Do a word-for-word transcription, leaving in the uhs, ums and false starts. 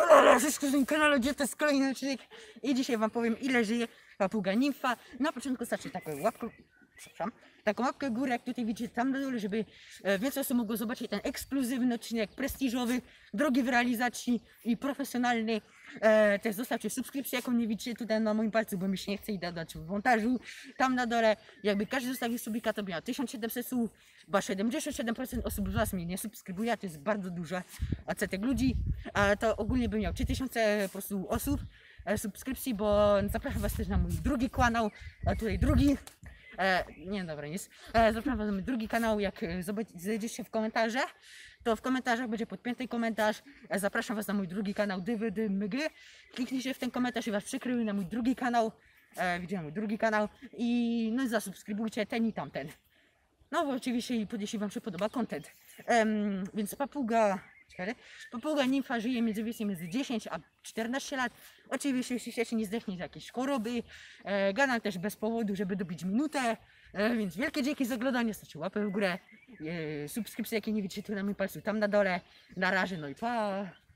Ale wszystko w tym kanale, gdzie to jest kolejny odcinek i dzisiaj wam powiem, ile żyje papuga nimfa. Na początku starczy taką łapkę, przepraszam, taką łapkę w górę, jak tutaj widzicie tam na dole, żeby e, więcej osób mogło zobaczyć ten ekskluzywny odcinek, prestiżowy, drogi w realizacji i profesjonalny. E, też zostawcie subskrypcję, jaką nie widzicie tutaj na moim palcu, bo mi się nie chce i dodać w montażu. Tam na dole, jakby każdy zostawił subika, to miał tysiąc siedemset słów, bo siedemdziesiąt siedem procent osób z was mnie nie subskrybuje, to jest bardzo duży odsetek ludzi. A to ogólnie bym miał trzy tysiące po prostu osób e, subskrypcji, bo zapraszam was też na mój drugi kanał, a tutaj drugi. E, nie, dobra, nic. E, zapraszam was na mój drugi kanał, jak e, zobac- znajdziecie w komentarzach, to w komentarzach będzie podpięty komentarz. E, zapraszam was na mój drugi kanał D V D Mygy. Kliknijcie w ten komentarz i was przykryły na mój drugi kanał. E, widziałem mój drugi kanał i no i zasubskrybujcie ten i tamten. No bo oczywiście jeśli wam się podoba content. Em, więc papuga, czekaj, papuga nimfa żyje między między dziesięć a czternaście lat. Oczywiście jeśli się nie zdechnie z jakiejś choroby. E, gadam też bez powodu, żeby dobić minutę. E, więc wielkie dzięki za oglądanie, stawcie łapę w górę. E, subskrypcje jakie nie widzicie tu na moim palcu, tam na dole. Na razie, no i pa.